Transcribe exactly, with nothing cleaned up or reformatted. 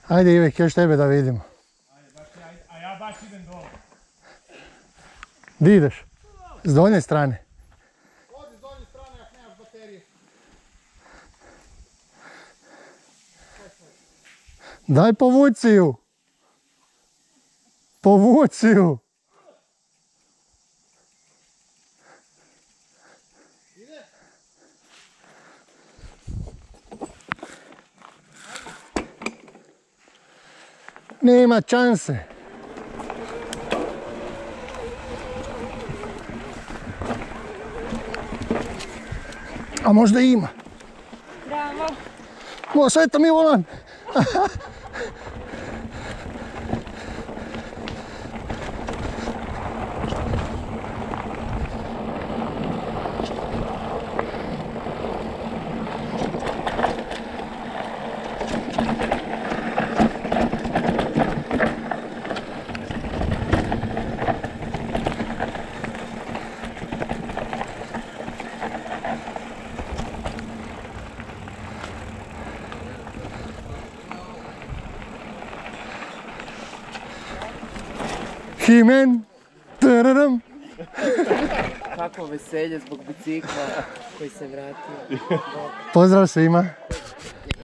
Ajde Ivek, još tebe da vidimo. A ja baš idem dole. Di ideš? S donje strane? Odi s donje strane ako nemaš baterije. Daj povuci ju! Povuci ju! Nema šanse. A možda ima. Bravo. Mo, sve to mi volan. Himen. Tararam. Kako veselje zbog bicikla koji se vratio. Pozdrav svima.